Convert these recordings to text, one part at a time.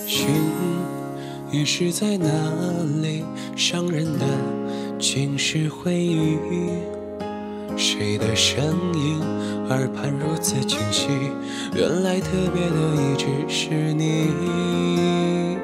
心遗失在哪里？伤人的尽是回忆。谁的声音，耳畔如此清晰？原来特别的一直是你。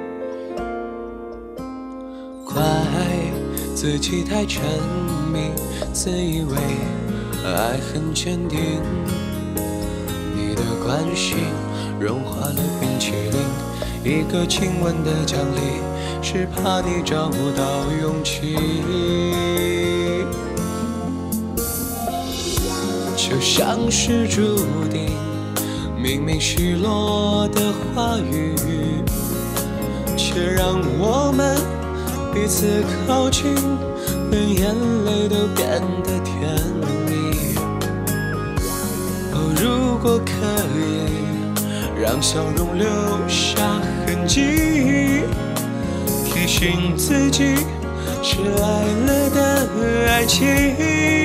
怪自己太沉迷，自以为爱很坚定。你的关心融化了冰淇淋，一个亲吻的奖励，是怕你找不到勇气。就像是注定，明明失落的话语，却让我们彼此靠近，连眼泪都变得甜蜜。哦，如果可以让笑容留下痕迹，提醒自己是来了的爱情。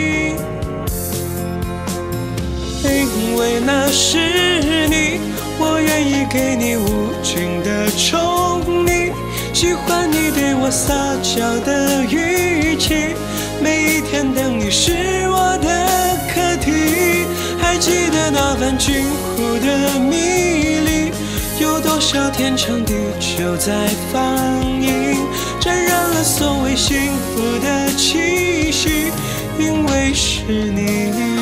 因为那是你，我愿意给你无尽的宠溺，喜欢你对我撒娇的语气，每一天等你是我的课题。还记得那番惊呼的迷离，有多少天长地久在放映，沾染了所谓幸福的气息，因为是你。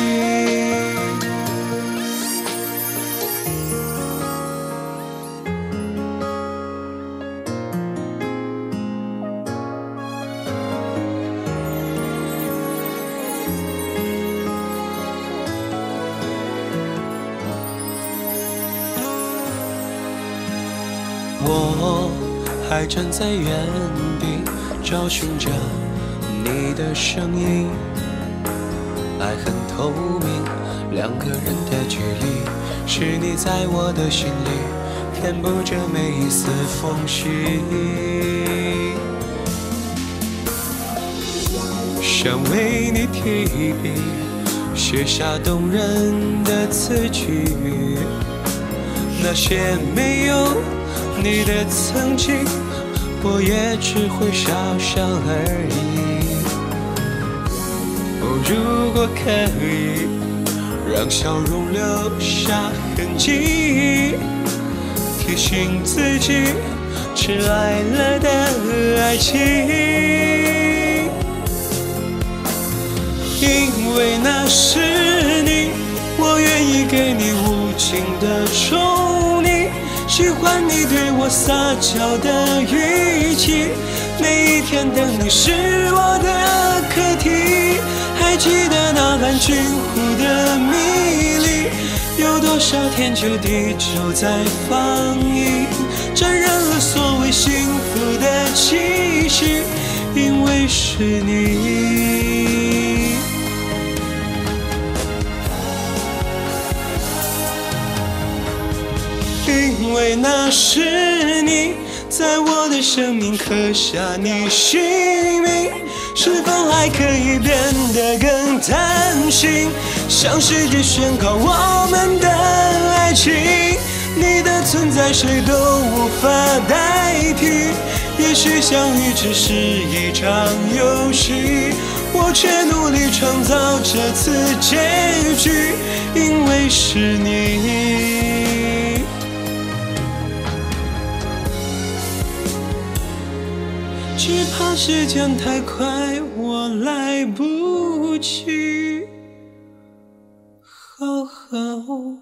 我还站在原地，找寻着你的声音。爱很透明，两个人的距离，是你在我的心里填补着每一丝缝隙。想为你提笔，写下动人的词句，那些没有你的曾经，我也只会笑笑而已。哦，如果可以让笑容留下痕迹，提醒自己迟来了的爱情。因为那是你，我愿意给你无尽的宠溺，喜欢你对我撒娇的语气，每一天等你是我的课题。还记得那番惊呼的迷离，有多少天久地久在放映，沾染了所谓幸福的气息，因为是你。因为那是你，在我的生命刻下你姓名，是否还可以变得更贪心，向世界宣告我们的爱情。你的存在谁都无法代替，也许相遇只是一场游戏，我却努力创造这次结局，因为是你。只怕时间太快，我来不及好好